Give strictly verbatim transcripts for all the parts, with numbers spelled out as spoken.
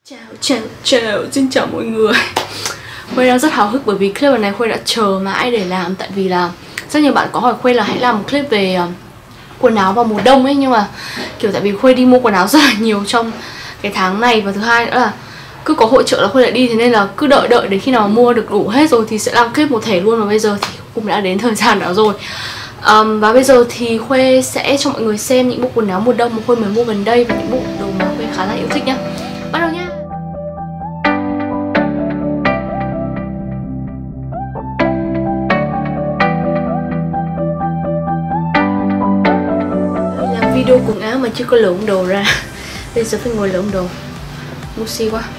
Chào chào chào, xin chào mọi người. Khuê đang rất háo hức bởi vì clip này Khuê đã chờ mãi để làm. Tại vì là rất nhiều bạn có hỏi Khuê là hãy làm một clip về uh, quần áo vào mùa đông ấy. Nhưng mà kiểu tại vì Khuê đi mua quần áo rất là nhiều trong cái tháng này. Và thứ hai nữa là cứ có hội chợ là Khuê lại đi. Thế nên là cứ đợi đợi đến khi nào mua được đủ hết rồi thì sẽ làm clip một thể luôn. Và bây giờ thì cũng đã đến thời gian đó rồi. um, Và bây giờ thì Khuê sẽ cho mọi người xem những bộ quần áo mùa đông mà Khuê mới mua gần đây. Và những bộ đồ mà Khuê khá là yêu thích nhá. Bắt đầu nha. Video quần áo mà chưa có lượm đồ ra. Bây giờ phải ngồi lượm đồ. Ngu si quá.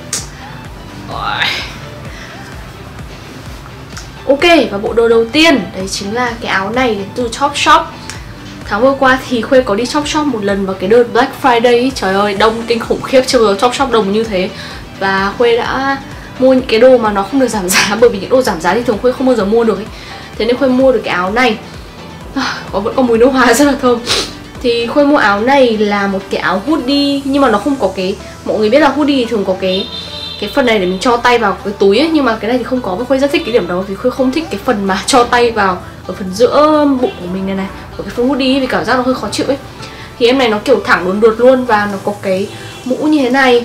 Ok, và bộ đồ đầu tiên đấy chính là cái áo này đến từ Topshop. Tháng vừa qua thì Khuê có đi Topshop một lần vào cái đợt Black Friday ý. Trời ơi, đông kinh khủng khiếp, chưa bao giờ Topshop đông như thế. Và Khuê đã mua những cái đồ mà nó không được giảm giá. Bởi vì những đồ giảm giá thì thường Khuê không bao giờ mua được ấy. Thế nên Khuê mua được cái áo này. Có vẫn có mùi nước hoa rất là thơm. Thì Khuê mua áo này là một cái áo hoodie. Nhưng mà nó không có cái, mọi người biết là hoodie thì thường có cái Cái phần này để mình cho tay vào cái túi ấy. Nhưng mà cái này thì không có, và Khuê rất thích cái điểm đó. Vì Khuê không thích cái phần mà cho tay vào ở phần giữa bụng của mình này này, ở cái phần hoodie ấy, vì cảm giác nó hơi khó chịu ấy. Thì em này nó kiểu thẳng đốn đuột luôn. Và nó có cái mũ như thế này.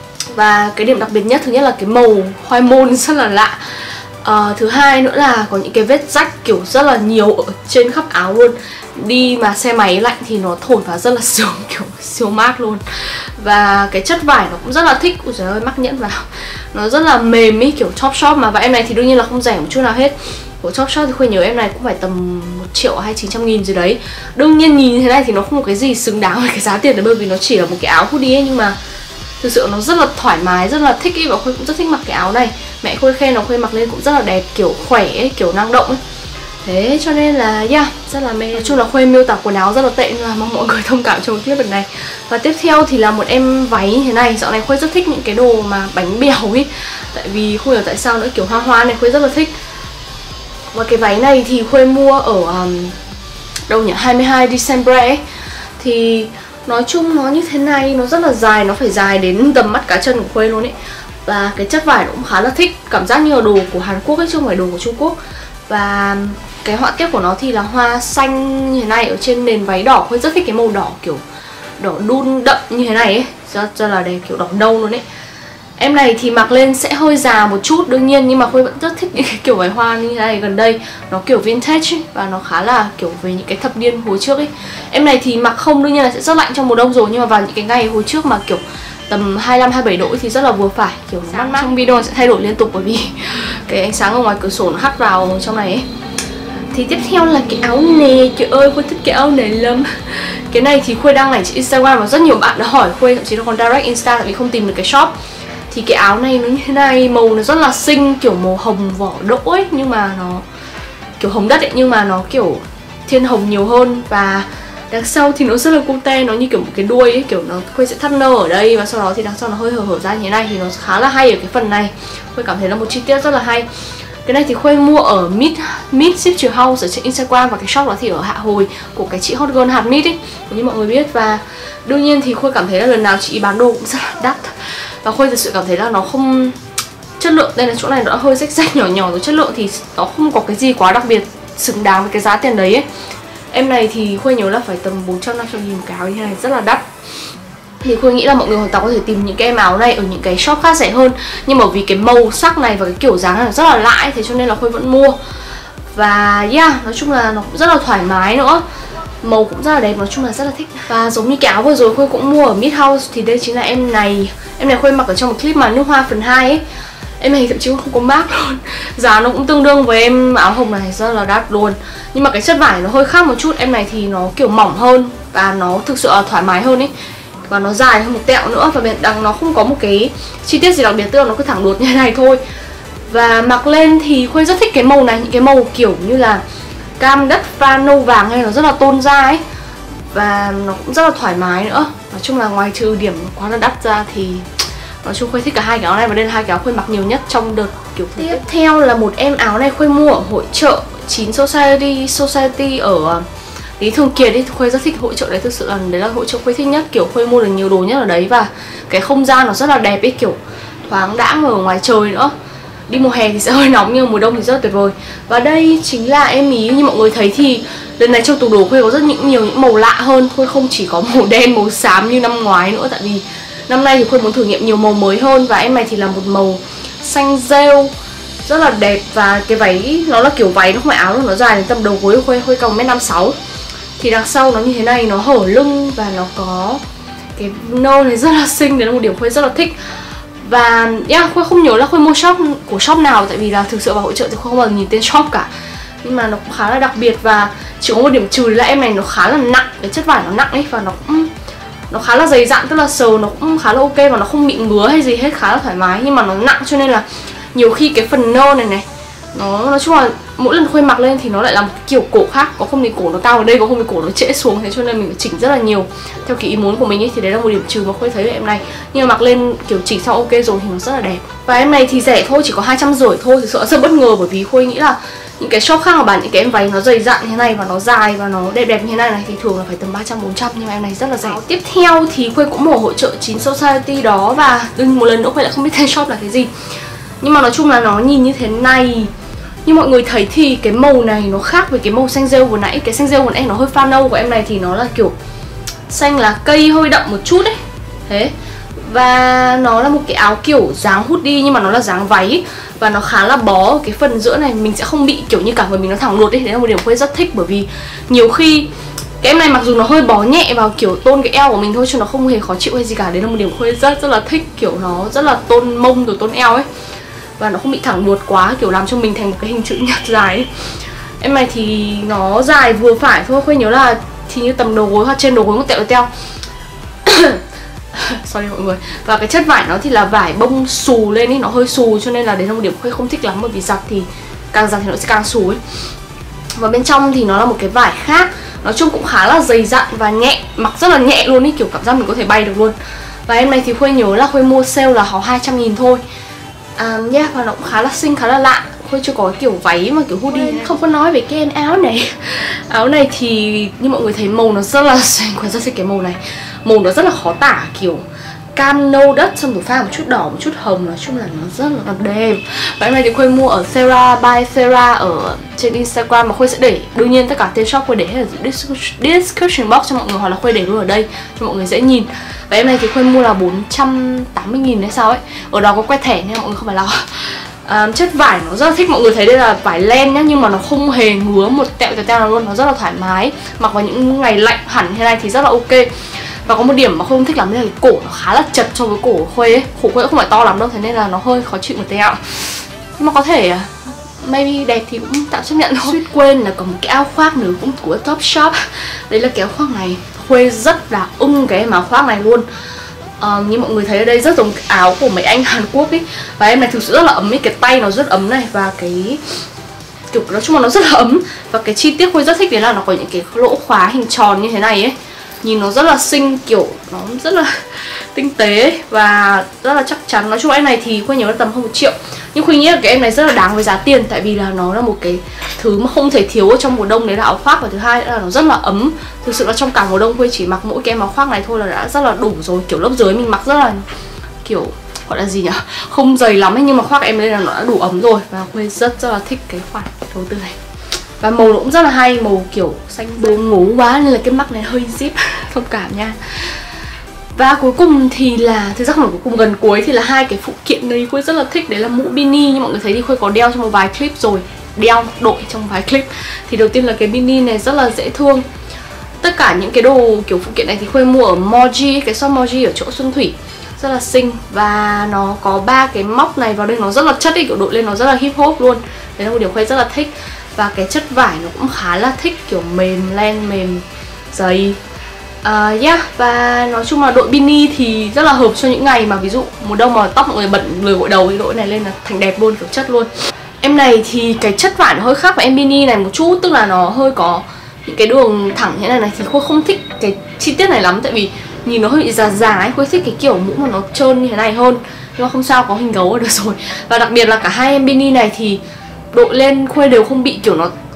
Và cái điểm đặc biệt nhất, thứ nhất là cái màu khoai môn rất là lạ. Uh, thứ hai nữa là có những cái vết rách kiểu rất là nhiều ở trên khắp áo luôn. Đi mà xe máy lạnh thì nó thổi vào rất là sướng, kiểu siêu mát luôn. Và cái chất vải nó cũng rất là thích. Ui giời ơi, mắc nhẫn vào. Nó rất là mềm ý, kiểu Topshop mà. Và em này thì đương nhiên là không rẻ một chút nào hết. Của Topshop thì Khuê nhớ em này cũng phải tầm một triệu hay chín trăm nghìn gì đấy. Đương nhiên nhìn như thế này thì nó không có cái gì xứng đáng với cái giá tiền đấy, bởi vì nó chỉ là một cái áo hoodie ấy. Nhưng mà thực sự nó rất là thoải mái, rất là thích ý. Và Khuê cũng rất thích mặc cái áo này. Mẹ Khuê khen nó Khuê mặc lên cũng rất là đẹp, kiểu khỏe ấy, kiểu năng động ấy. Thế cho nên là yeah, rất là mê. Nói chung là Khuê miêu tả quần áo rất là tệ, nhưng mà mong mọi người thông cảm cho clip lần này. Và tiếp theo thì là một em váy như thế này. Dạo này Khuê rất thích những cái đồ mà bánh bèo ấy. Tại vì không hiểu tại sao nữa, kiểu hoa hoa này Khuê rất là thích. Và cái váy này thì Khuê mua ở um, đâu nhỉ, hai mươi hai December ấy. Thì nói chung nó như thế này, nó rất là dài, nó phải dài đến tầm mắt cá chân của Khuê luôn ấy. Và cái chất vải nó cũng khá là thích, cảm giác như là đồ của Hàn Quốc ấy, chứ không phải đồ của Trung Quốc. Và cái họa tiết của nó thì là hoa xanh như thế này ở trên nền váy đỏ. Khuê rất thích cái màu đỏ kiểu đỏ đun đậm như thế này ấy, rất, rất là đẹp, kiểu đỏ nâu luôn ấy. Em này thì mặc lên sẽ hơi già một chút đương nhiên, nhưng mà Khuê vẫn rất thích những cái kiểu váy hoa như thế này gần đây. Nó kiểu vintage ấy, và nó khá là kiểu về những cái thập niên hồi trước ấy. Em này thì mặc không đương nhiên là sẽ rất lạnh trong mùa đông rồi, nhưng mà vào những cái ngày hồi trước mà kiểu tầm hai mươi lăm hai mươi bảy độ thì rất là vừa phải, kiểu mát mát. Trong video sẽ thay đổi liên tục bởi vì cái ánh sáng ở ngoài cửa sổ nó hắt vào trong này ấy. Thì tiếp theo là cái áo này. Trời ơi, Khuê thích cái áo này lắm. Cái này thì Khuê đăng ảnh trên Instagram và rất nhiều bạn đã hỏi Khuê, thậm chí nó còn direct Insta tại vì không tìm được cái shop. Thì cái áo này nó như thế này, màu nó rất là xinh, kiểu màu hồng vỏ đỗ ấy. Nhưng mà nó kiểu hồng đất ấy, nhưng mà nó kiểu thiên hồng nhiều hơn. Và đằng sau thì nó rất là cute, nó như kiểu một cái đuôi ấy, kiểu nó Khuê sẽ thắt nơ ở đây. Và sau đó thì đằng sau nó hơi hở hở ra như thế này. Thì nó khá là hay ở cái phần này. Khuê cảm thấy là một chi tiết rất là hay. Cái này thì Khuê mua ở Mid Mid Ship House ở trên Instagram. Và cái shop đó thì ở Hạ Hồi của cái chị Hot Girl Hạt Mid ấy, như mọi người biết. Và đương nhiên thì Khuê cảm thấy là lần nào chị bán đồ cũng rất là đắt. Và Khuê thực sự cảm thấy là nó không chất lượng. Đây là chỗ này nó đã hơi rách rách nhỏ nhỏ rồi. Chất lượng thì nó không có cái gì quá đặc biệt xứng đáng với cái giá tiền đấy ấy. Em này thì Khuê nhớ là phải tầm bốn trăm năm trăm nghìn một cái áo như này, rất là đắt. Thì Khuê nghĩ là mọi người hoàn toàn có thể tìm những cái em áo này ở những cái shop khác rẻ hơn. Nhưng mà vì cái màu sắc này và cái kiểu dáng này rất là lạ ấy, thế cho nên là Khuê vẫn mua. Và yeah, nói chung là nó cũng rất là thoải mái nữa. Màu cũng rất là đẹp, nói chung là rất là thích. Và giống như cái áo vừa rồi Khuê cũng mua ở Mid House. Thì đây chính là em này. Em này Khuê mặc ở trong một clip mà nước hoa phần hai ấy. Em này thậm chí không có mác luôn. Giá nó cũng tương đương với em áo hồng này, rất là đắt luôn. Nhưng mà cái chất vải nó hơi khác một chút. Em này thì nó kiểu mỏng hơn và nó thực sự là thoải mái hơn ấy. Và nó dài hơn một tẹo nữa. Và bên đằng nó không có một cái chi tiết gì đặc biệt, tức là nó cứ thẳng đuột như thế này thôi. Và mặc lên thì Khuê rất thích cái màu này. Những cái màu kiểu như là cam đất pha nâu vàng hay nó rất là tôn da ấy. Và nó cũng rất là thoải mái nữa. Nói chung là ngoài trừ điểm quá là đắt ra thì nói chung Khuê thích cả hai cái áo này. Và đây là hai cái áo Khuê mặc nhiều nhất trong đợt kiểu tiếp Tết. Theo là một em áo này Khuê mua ở hội chợ chín Society Society ở Lý Thường Kiệt ấy, Khuê rất thích hội chợ đấy, thực sự là đấy là hội chợ Khuê thích nhất, kiểu Khuê mua được nhiều đồ nhất ở đấy. Và cái không gian nó rất là đẹp ấy, kiểu thoáng đãng ở ngoài trời nữa. Đi mùa hè thì sẽ hơi nóng nhưng mùa đông thì rất là tuyệt vời. Và đây chính là em ý, như mọi người thấy thì lần này trong tủ đồ Khuê có rất những nhiều những màu lạ hơn. Khuê không chỉ có màu đen, màu xám như năm ngoái nữa, tại vì năm nay thì Khuê muốn thử nghiệm nhiều màu mới hơn. Và em này thì là một màu xanh rêu rất là đẹp, và cái váy nó là kiểu váy, nó không phải áo đâu, nó dài đến tầm đầu gối của Khuê. Khuê cao một mét năm mươi sáu. Thì đằng sau nó như thế này, nó hở lưng và nó có cái nơ này rất là xinh, đấy là một điểm Khuê rất là thích. Và yeah, Khuê không nhớ là Khuê mua shop của shop nào, tại vì là thực sự vào hội chợ thì Khuê không bao giờ nhìn tên shop cả. Nhưng mà nó cũng khá là đặc biệt, và chỉ có một điểm trừ là em này nó khá là nặng, cái chất vải nó nặng ấy, và nó cũng nó khá là dày dặn, tức là sờ nó cũng khá là ok, và nó không bị ngứa hay gì hết, khá là thoải mái. Nhưng mà nó nặng cho nên là nhiều khi cái phần nơ này này, nó nói chung là mỗi lần Khuê mặc lên thì nó lại là một cái kiểu cổ khác, có không thì cổ nó cao ở đây, có không thì cổ nó trễ xuống, thế cho nên mình phải chỉnh rất là nhiều theo cái ý muốn của mình ấy. Thì đấy là một điểm trừ mà Khuê thấy ở em này, nhưng mà mặc lên kiểu chỉnh xong ok rồi thì nó rất là đẹp. Và em này thì rẻ thôi, chỉ có hai trăm rưỡi thôi, thực sự rất bất ngờ, bởi vì Khuê nghĩ là những cái shop khác mà bán những cái em váy nó dày dặn như thế này và nó dài và nó đẹp đẹp như thế này này thì thường là phải tầm ba trăm bốn trăm, nhưng mà em này rất là rẻ. Tiếp theo thì Khuê cũng mở hội chợ chín Society đó, và đừng một lần nữa Khuê lại không biết tên shop là cái gì, nhưng mà nói chung là nó nhìn như thế này. Như mọi người thấy thì cái màu này nó khác với cái màu xanh rêu vừa nãy. Cái xanh rêu vừa nãy nó hơi pha nâu, của em này thì nó là kiểu xanh lá cây hơi đậm một chút ấy. Thế. Và nó là một cái áo kiểu dáng hoodie nhưng mà nó là dáng váy, và nó khá là bó ở cái phần giữa này, mình sẽ không bị kiểu như cả người mình nó thẳng đuột ấy. Đấy là một điểm Khuê rất thích, bởi vì nhiều khi cái em này mặc dù nó hơi bó nhẹ vào kiểu tôn cái eo của mình thôi, chứ nó không hề khó chịu hay gì cả. Đấy là một điểm Khuê rất rất là thích, kiểu nó rất là tôn mông rồi tôn eo ấy, và nó không bị thẳng đuột quá, kiểu làm cho mình thành một cái hình chữ nhật dài ấy. Em này thì nó dài vừa phải thôi, Khuê nhớ là thì như tầm đầu gối hoặc trên đầu gối một tẹo teo. Sorry mọi người. Và cái chất vải nó thì là vải bông xù lên ý, nó hơi xù, cho nên là đấy là một điểm Khuê không thích lắm, bởi vì giặt thì càng giặt thì nó sẽ càng xù ấy. Và bên trong thì nó là một cái vải khác, nói chung cũng khá là dày dặn và nhẹ, mặc rất là nhẹ luôn ý, kiểu cảm giác mình có thể bay được luôn. Và em này thì Khuê nhớ là Khuê mua sale là có hai trăm nghìn thôi. À, yeah, và nó cũng khá là xinh, khá là lạ. Khuê chưa có kiểu váy mà kiểu hoodie này. Không có nói về cái áo này. Áo này thì như mọi người thấy màu nó rất là xinh, Khuê rất thích cái màu này. Màu nó rất là khó tả, kiểu cam nâu đất xong rồi pha một chút đỏ, một chút hồng, nói chung là nó rất là đẹp. Và em này thì Khuê mua ở Sarah by Sarah ở trên Instagram, mà Khuê sẽ để đương nhiên tất cả tên shop Khuê để hết ở description box cho mọi người, hoặc là Khuê để luôn ở đây cho mọi người dễ nhìn. Và em này thì Khuê mua là bốn trăm tám mươi nghìn hay sao ấy, ở đó có quẹt thẻ nên mọi người không phải lo. À, chất vải nó rất là thích, mọi người thấy đây là vải len nhá, nhưng mà nó không hề ngứa một tẹo tẹo teo nào luôn, nó rất là thoải mái, mặc vào những ngày lạnh hẳn thế này thì rất là ok. Và có một điểm mà Khuê không thích lắm là cái cổ nó khá là chật so với cổ của Khuê ấy. Cổ Khuê cũng không phải to lắm đâu, thế nên là nó hơi khó chịu một tẹo. Nhưng mà có thể maybe đẹp thì cũng tạm chấp nhận thôi. Suýt quên là có một cái áo khoác nữa cũng của Topshop. Đấy là cái áo khoác này, Khuê rất là ưng cái áo khoác này luôn. Uh, như mọi người thấy ở đây rất giống cái áo của mấy anh Hàn Quốc ấy. Và em này thực sự rất là ấm ấy, cái tay nó rất ấm này, và cái kiểu nói chung là nó rất là ấm. Và cái chi tiết Khuê rất thích đấy là nó có những cái lỗ khóa hình tròn như thế này ấy, nhìn nó rất là xinh, kiểu nó rất là tinh tế ấy, và rất là chắc chắn. Nói chung em này thì Khuê nhớ là tầm hơn một triệu, nhưng Khuê nghĩ là cái em này rất là đáng với giá tiền, tại vì là nó là một cái thứ mà không thể thiếu ở trong mùa đông, đấy là áo khoác. Và thứ hai là nó rất là ấm. Thực sự là trong cả mùa đông Khuê chỉ mặc mỗi cái em áo khoác này thôi là đã rất là đủ rồi. Kiểu lớp dưới mình mặc rất là kiểu gọi là gì nhỉ, không dày lắm ấy, nhưng mà khoác em đây là nó đã đủ ấm rồi. Và Khuê rất rất là thích cái khoản đầu tư này. Và màu nó cũng rất là hay, màu kiểu xanh bố ngủ quá nên là cái mắc này hơi zip, thông cảm nha. Và cuối cùng thì là, thực ra không phải cuối cùng, gần cuối thì là hai cái phụ kiện này Khuê rất là thích. Đấy là mũ bini, như mọi người thấy thì Khuê có đeo trong một vài clip rồi, đeo đội trong vài clip. Thì đầu tiên là cái bini này rất là dễ thương. Tất cả những cái đồ kiểu phụ kiện này thì Khuê mua ở Moji, cái shop Moji ở chỗ Xuân Thủy, rất là xinh. Và nó có ba cái móc này vào đây, nó rất là chất ấy, kiểu đội lên nó rất là hip hop luôn. Đấy là một điều Khuê rất là thích. Và cái chất vải nó cũng khá là thích, kiểu mềm, len mềm, dày. Uh, yeah, và nói chung là đội bini thì rất là hợp cho những ngày mà ví dụ mùa đông mà tóc mọi người bận lười gội đầu thì đội này lên là thành đẹp luôn, kiểu chất luôn. Em này thì cái chất vải nó hơi khác với em bini này một chút, tức là nó hơi có những cái đường thẳng như thế này này, thì Khuê không thích cái chi tiết này lắm, tại vì nhìn nó hơi bị già già ấy. Khuê thích cái kiểu mũ mà nó trơn như thế này hơn, nhưng mà không sao, có hình gấu là được rồi. Và đặc biệt là cả hai em bini này thì đội lên Khuê đều không bị kiểu nó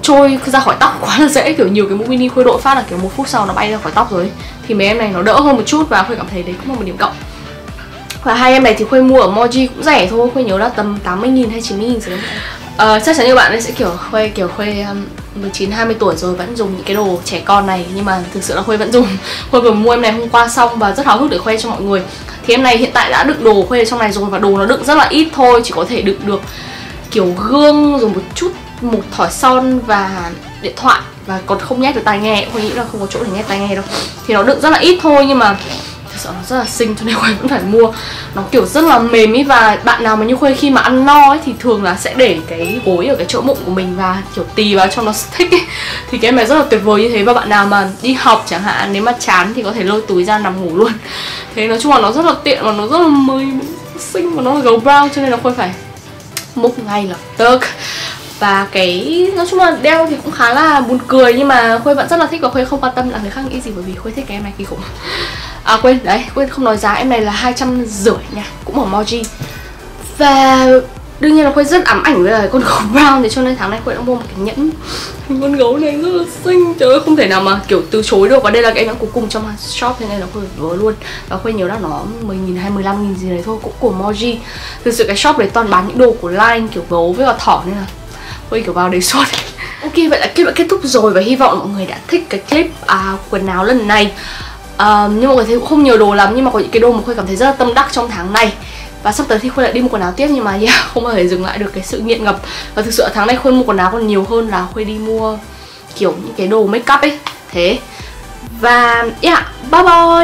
trôi ra khỏi tóc quá là dễ. Kiểu nhiều cái mũ mini Khuê đội phát là kiểu một phút sau nó bay ra khỏi tóc rồi. Thì mấy em này nó đỡ hơn một chút và Khuê cảm thấy đấy cũng là một điểm cộng. Và hai em này thì Khuê mua ở Moji cũng rẻ thôi, Khuê nhớ là tầm tám mươi nghìn hay chín mươi nghìn gì đấy. Ờ, chắc chắn như bạn ấy sẽ kiểu Khuê kiểu Khuê um, mười chín hai mươi tuổi rồi vẫn dùng những cái đồ trẻ con này, nhưng mà thực sự là Khuê vẫn dùng. Khuê vừa mua em này hôm qua xong và rất háo hức để khoe cho mọi người. Thì em này hiện tại đã đựng đồ Khuê ở trong này rồi và đồ nó đựng rất là ít thôi, chỉ có thể đựng được kiểu gương rồi một chút, một thỏi son và điện thoại, và còn không nhét được tai nghe. Khuê nghĩ là không có chỗ để nhét tai nghe đâu. Thì nó đựng rất là ít thôi, nhưng mà thật sự nó rất là xinh cho nên Khuê vẫn phải mua. Nó kiểu rất là mềm ý, và bạn nào mà như Khuê khi mà ăn no ấy thì thường là sẽ để cái gối ở cái chỗ bụng của mình và kiểu tì vào cho nó thích ấy. Thì cái em này rất là tuyệt vời như thế, và bạn nào mà đi học chẳng hạn, nếu mà chán thì có thể lôi túi ra nằm ngủ luôn. Thế nói chung là nó rất là tiện và nó rất là mới xinh, và nó là gấu brown cho nên là Khuê phải múc ngay lập tức. Và cái nói chung là đeo thì cũng khá là buồn cười, nhưng mà Khuê vẫn rất là thích và Khuê không quan tâm là người khác nghĩ gì, bởi vì Khuê thích cái em này kinh khủng. À quên, đấy, quên không nói giá, em này là hai trăm rưỡi nha, cũng ở Moji. Và đương nhiên là Khuê rất ám ảnh với là con gấu brown, thế cho nên tháng này Khuê đã mua một cái nhẫn hình con gấu này rất là xinh. Trời ơi, không thể nào mà kiểu từ chối được, và đây là cái nhẫn cuối cùng trong shop, thế nên là Khuê vớ luôn. Và Khuê nhớ là nó mười nghìn hay mười lăm nghìn gì đấy thôi, cũng của Moji. Thực sự cái shop đấy toàn bán những đồ của Line kiểu gấu với cả thỏ, nên là Khuê kiểu vào đấy suốt. Ok, vậy là clip đã kết thúc rồi, và hy vọng mọi người đã thích cái clip à, quần áo lần này. Uh, nhưng mọi người thấy cũng không nhiều đồ lắm, nhưng mà có những cái đồ mà Khuê cảm thấy rất là tâm đắc trong tháng này. Và sắp tới thì Khuê lại đi mua quần áo tiếp, nhưng mà yeah, không bao giờ dừng lại được cái sự nghiện ngập. Và thực sự ở tháng này Khuê mua quần áo còn nhiều hơn là Khuê đi mua kiểu những cái đồ make up ấy. Thế. Và yeah, bye bye.